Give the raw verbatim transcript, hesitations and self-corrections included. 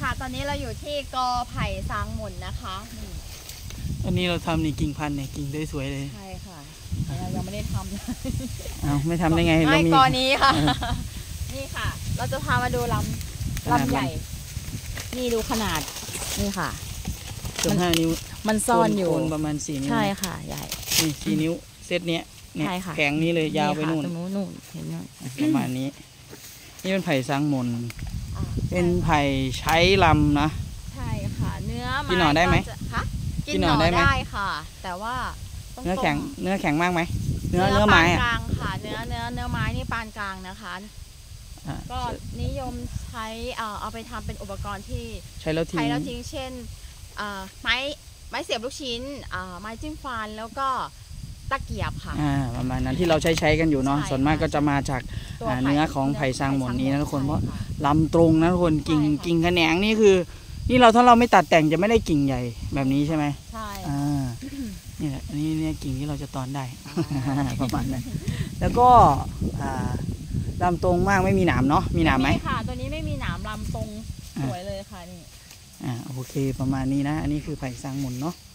ค่ะตอนนี้เราอยู่ที่กอไผ่ซางหมุนนะคะอันนี้เราทำในกิ่งพันธุ์เนี่ยกิ่งได้สวยเลยใช่ค่ะเรายังไม่ได้ทำเอาไม่ทำได้ไงไม่กอนี้ค่ะนี่ค่ะเราจะพามาดูลำลำใหญ่นี่ดูขนาดนี่ค่ะเกือบห้านิ้วมันซ่อนอยู่ประมาณสี่นิ้วใช่ค่ะใหญ่นี่สี่นิ้วเซตเนี้ยเนี่ยแข็งนี้เลยยาวไปนู่นตรงนู้นนู่นเห็นไหมประมาณนี้นี่เป็นไผ่ซางหมุนเป็นไผ่ใช้ลำนะใช่ค่ะเนื้อกินหน่อได้ไหมคะกินหน่อได้ค่ะแต่ว่าเนื้อแข็งเนื้อแข็งมากไหมเนื้อเนื้อไม้ปานกลางค่ะเนื้อเนื้อเนื้อไม้นี่ปานกลางนะคะก็นิยมใช้เอาไปทำเป็นอุปกรณ์ที่ใช้แล้วทิ้งใช้แล้วทิ้งเช่นไม้ไม้เสียบลูกชิ้นไม้จิ้มฟันแล้วก็ตะเกียบค่ะประมาณนั้นที่เราใช้ใช้กันอยู่เนาะส่วนมากก็จะมาจากเนื้อของไผ่ซางหมุนนี้นะทุกคนเพราะลำตรงนะทุกคนกิ่งกิ่งแขนงนี่คือนี่เราถ้าเราไม่ตัดแต่งจะไม่ได้กิ่งใหญ่แบบนี้ใช่ไหมใช่นี่แหละนี่เนี่ยกิ่งที่เราจะตอนได้ประมาณนั้นแล้วก็ลำตรงมากไม่มีหนามเนาะมีหนามไหมค่ะตัวนี้ไม่มีหนามลำตรงสวยเลยค่ะนี่อ่าโอเคประมาณนี้นะอันนี้คือไผ่ซางหมุนเนาะ